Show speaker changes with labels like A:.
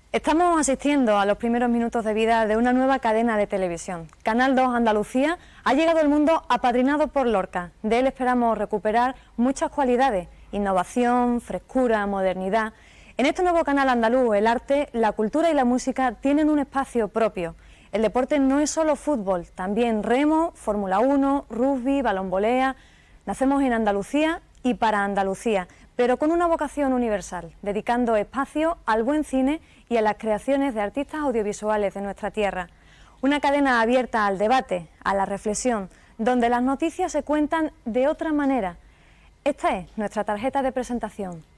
A: Estamos asistiendo a los primeros minutos de vida de una nueva cadena de televisión. Canal 2 Andalucía ha llegado al mundo apadrinado por Lorca. De él esperamos recuperar muchas cualidades: innovación, frescura, modernidad. En este nuevo canal andaluz, el arte, la cultura y la música tienen un espacio propio. El deporte no es solo fútbol, también remo, Fórmula 1, rugby, balonvolea. Nacemos en Andalucía y para Andalucía, pero con una vocación universal, dedicando espacio al buen cine y a las creaciones de artistas audiovisuales de nuestra tierra. Una cadena abierta al debate, a la reflexión, donde las noticias se cuentan de otra manera. Esta es nuestra tarjeta de presentación.